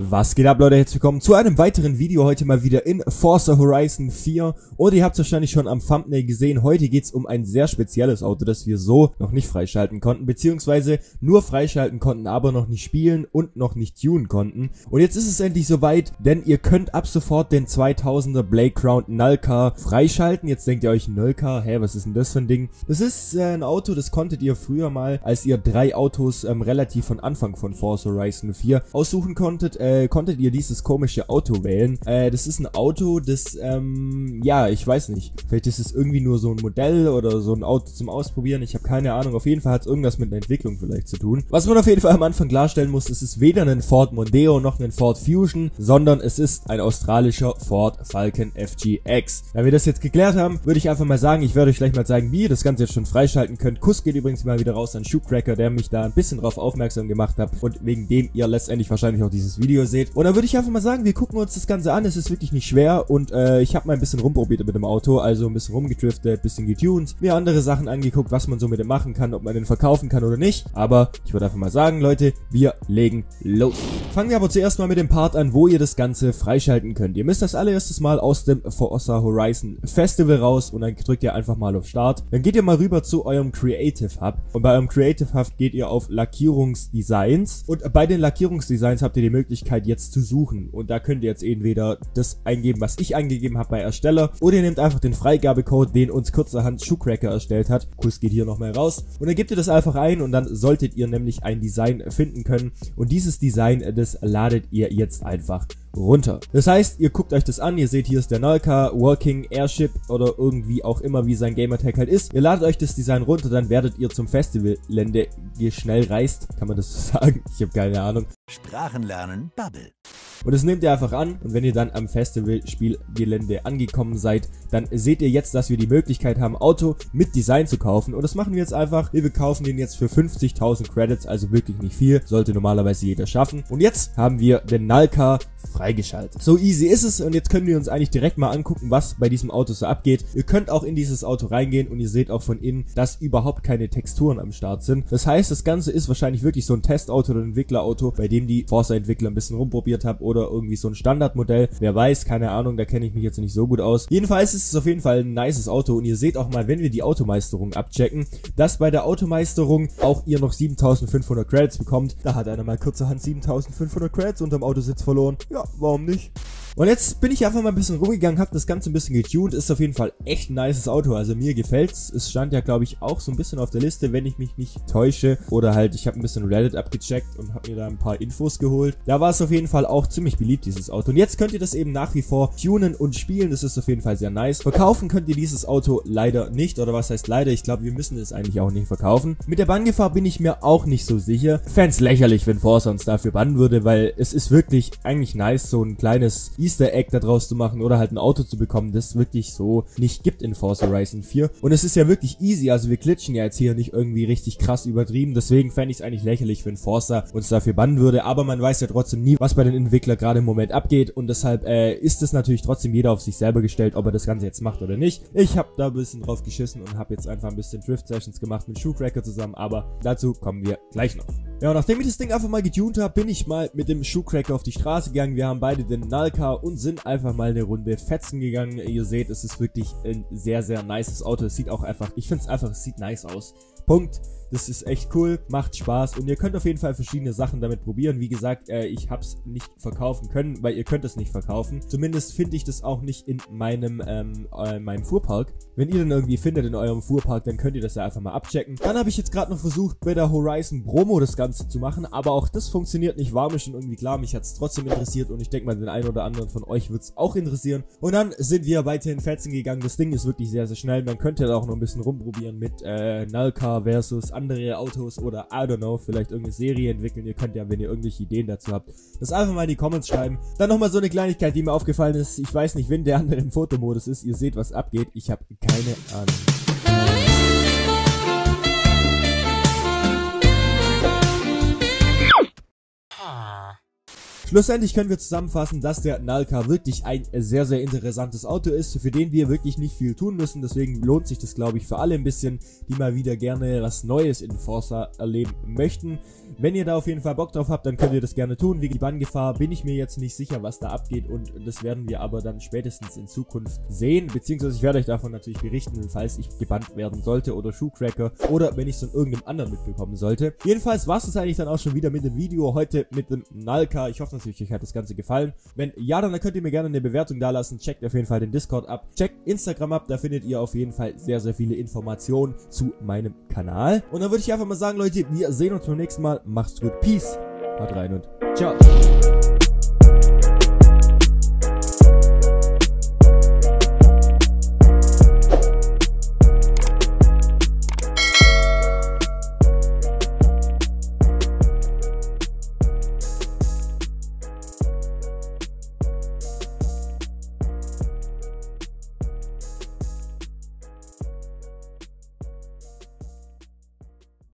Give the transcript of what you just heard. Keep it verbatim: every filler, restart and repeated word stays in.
Was geht ab, Leute? Herzlich willkommen zu einem weiteren Video, heute mal wieder in Forza Horizon vier. Und ihr habt es wahrscheinlich schon am Thumbnail gesehen, heute geht es um ein sehr spezielles Auto, das wir so noch nicht freischalten konnten, beziehungsweise nur freischalten konnten, aber noch nicht spielen und noch nicht tunen konnten. Und jetzt ist es endlich soweit, denn ihr könnt ab sofort den zweitausender Blade Crown Null Car freischalten. Jetzt denkt ihr euch, Null Car, hä, was ist denn das für ein Ding? Das ist äh, ein Auto, das konntet ihr früher mal, als ihr drei Autos ähm, relativ von Anfang von Forza Horizon vier aussuchen konntet, äh, konntet ihr dieses komische Auto wählen. Äh, das ist ein Auto, das, ähm, ja, ich weiß nicht. Vielleicht ist es irgendwie nur so ein Modell oder so ein Auto zum Ausprobieren. Ich habe keine Ahnung. Auf jeden Fall hat es irgendwas mit einer Entwicklung vielleicht zu tun. Was man auf jeden Fall am Anfang klarstellen muss, es ist weder ein Ford Mondeo noch ein Ford Fusion, sondern es ist ein australischer Ford Falcon F G X. Da wir das jetzt geklärt haben, würde ich einfach mal sagen, ich werde euch gleich mal zeigen, wie ihr das Ganze jetzt schon freischalten könnt. Kuss geht übrigens mal wieder raus an Shoecracker, der mich da ein bisschen drauf aufmerksam gemacht hat und wegen dem ihr letztendlich wahrscheinlich auch dieses Video seht. Und dann würde ich einfach mal sagen, wir gucken uns das Ganze an. Es ist wirklich nicht schwer und äh, ich habe mal ein bisschen rumprobiert mit dem Auto, also ein bisschen rumgedriftet, ein bisschen getuned, mir andere Sachen angeguckt, was man so mit dem machen kann, ob man den verkaufen kann oder nicht. Aber ich würde einfach mal sagen, Leute, wir legen los. Fangen wir aber zuerst mal mit dem Part an, wo ihr das Ganze freischalten könnt. Ihr müsst das allererstes mal aus dem Forza Horizon Festival raus und dann drückt ihr einfach mal auf Start. Dann geht ihr mal rüber zu eurem Creative Hub und bei eurem Creative Hub geht ihr auf Lackierungsdesigns und bei den Lackierungsdesigns habt ihr die Möglichkeit jetzt zu suchen und da könnt ihr jetzt entweder das eingeben, was ich eingegeben habe bei Ersteller, oder ihr nehmt einfach den Freigabecode, den uns kurzerhand Shoecracker erstellt hat. Kuss geht hier nochmal raus und dann gebt ihr das einfach ein und dann solltet ihr nämlich ein Design finden können und dieses Design, das ladet ihr jetzt einfach runter. Das heißt, ihr guckt euch das an, ihr seht, hier ist der Null Car, Working Airship oder irgendwie auch immer, wie sein Gamertag halt ist. Ihr ladet euch das Design runter, dann werdet ihr zum Festivalgelände schnell reist. Kann man das so sagen? Ich habe keine Ahnung. Sprachen lernen, Bubble. Und das nehmt ihr einfach an und wenn ihr dann am Festivalspielgelände angekommen seid, dann seht ihr jetzt, dass wir die Möglichkeit haben, Auto mit Design zu kaufen und das machen wir jetzt einfach. Wir kaufen den jetzt für fünfzigtausend Credits, also wirklich nicht viel, sollte normalerweise jeder schaffen. Und jetzt haben wir den Null Car freigeschaltet. So easy ist es und jetzt können wir uns eigentlich direkt mal angucken, was bei diesem Auto so abgeht. Ihr könnt auch in dieses Auto reingehen und ihr seht auch von innen, dass überhaupt keine Texturen am Start sind. Das heißt, das Ganze ist wahrscheinlich wirklich so ein Testauto oder ein Entwicklerauto, bei dem die Forza-Entwickler ein bisschen rumprobiert haben oder irgendwie so ein Standardmodell. Wer weiß, keine Ahnung, da kenne ich mich jetzt nicht so gut aus. Jedenfalls ist es auf jeden Fall ein nices Auto und ihr seht auch mal, wenn wir die Automeisterung abchecken, dass bei der Automeisterung auch ihr noch siebentausendfünfhundert Credits bekommt. Da hat einer mal kurzerhand siebentausendfünfhundert Credits unterm Autositz verloren. Ja, warum nicht? Und jetzt bin ich einfach mal ein bisschen rumgegangen, hab das Ganze ein bisschen getuned, ist auf jeden Fall echt ein nices Auto, also mir gefällt's. Es stand ja, glaube ich, auch so ein bisschen auf der Liste, wenn ich mich nicht täusche. Oder halt, ich habe ein bisschen Reddit abgecheckt und habe mir da ein paar Infos geholt. Da war es auf jeden Fall auch ziemlich beliebt, dieses Auto. Und jetzt könnt ihr das eben nach wie vor tunen und spielen, das ist auf jeden Fall sehr nice. Verkaufen könnt ihr dieses Auto leider nicht, oder was heißt leider, ich glaube, wir müssen es eigentlich auch nicht verkaufen. Mit der Banngefahr bin ich mir auch nicht so sicher. Fänd's lächerlich, wenn Forza uns dafür bannen würde, weil es ist wirklich eigentlich nice, so ein kleines Easter Egg da draus zu machen oder halt ein Auto zu bekommen, das es wirklich so nicht gibt in Forza Horizon vier. Und es ist ja wirklich easy, also wir glitschen ja jetzt hier nicht irgendwie richtig krass übertrieben, deswegen fände ich es eigentlich lächerlich, wenn Forza uns dafür bannen würde, aber man weiß ja trotzdem nie, was bei den Entwicklern gerade im Moment abgeht und deshalb äh, ist es natürlich trotzdem jeder auf sich selber gestellt, ob er das Ganze jetzt macht oder nicht. Ich habe da ein bisschen drauf geschissen und habe jetzt einfach ein bisschen Drift-Sessions gemacht mit Shoecracker zusammen, aber dazu kommen wir gleich noch. Ja, und nachdem ich das Ding einfach mal getuned habe, bin ich mal mit dem Shoecracker auf die Straße gegangen. Wir haben beide den Null Car und sind einfach mal eine Runde fetzen gegangen. Ihr seht, es ist wirklich ein sehr, sehr nices Auto. Es sieht auch einfach, ich finde es einfach, es sieht nice aus. Punkt. Das ist echt cool, macht Spaß und ihr könnt auf jeden Fall verschiedene Sachen damit probieren. Wie gesagt, äh, ich hab's nicht verkaufen können, weil ihr könnt es nicht verkaufen. Zumindest finde ich das auch nicht in meinem ähm, äh, meinem Fuhrpark. Wenn ihr den irgendwie findet in eurem Fuhrpark, dann könnt ihr das ja einfach mal abchecken. Dann habe ich jetzt gerade noch versucht, bei der Horizon Promo das Ganze zu machen, aber auch das funktioniert nicht. War mir schon irgendwie klar, mich hat's trotzdem interessiert und ich denke mal, den einen oder anderen von euch wird's auch interessieren. Und dann sind wir weiterhin fetzen gegangen. Das Ding ist wirklich sehr, sehr schnell. Man könnte da auch noch ein bisschen rumprobieren mit äh, Null Car versus andere Autos oder I don't know, vielleicht irgendeine Serie entwickeln. Ihr könnt ja, wenn ihr irgendwelche Ideen dazu habt, das einfach mal in die Comments schreiben. Dann nochmal so eine Kleinigkeit, die mir aufgefallen ist. Ich weiß nicht, wenn der andere im Fotomodus ist. Ihr seht, was abgeht. Ich habe keine Ahnung. Schlussendlich können wir zusammenfassen, dass der Nalka wirklich ein sehr, sehr interessantes Auto ist, für den wir wirklich nicht viel tun müssen. Deswegen lohnt sich das, glaube ich, für alle ein bisschen, die mal wieder gerne was Neues in Forza erleben möchten. Wenn ihr da auf jeden Fall Bock drauf habt, dann könnt ihr das gerne tun. Wie die Banngefahr bin ich mir jetzt nicht sicher, was da abgeht, und das werden wir aber dann spätestens in Zukunft sehen, beziehungsweise ich werde euch davon natürlich berichten, falls ich gebannt werden sollte oder Shoecracker oder wenn ich es von irgendeinem anderen mitbekommen sollte. Jedenfalls war es eigentlich dann auch schon wieder mit dem Video heute mit dem Nalka. Ich hoffe natürlich, euch hat das Ganze gefallen. Wenn ja, dann könnt ihr mir gerne eine Bewertung da lassen. Checkt auf jeden Fall den Discord ab. Checkt Instagram ab, da findet ihr auf jeden Fall sehr, sehr viele Informationen zu meinem Kanal. Und dann würde ich einfach mal sagen, Leute, wir sehen uns beim nächsten Mal. Macht's gut, Peace, haut rein und ciao.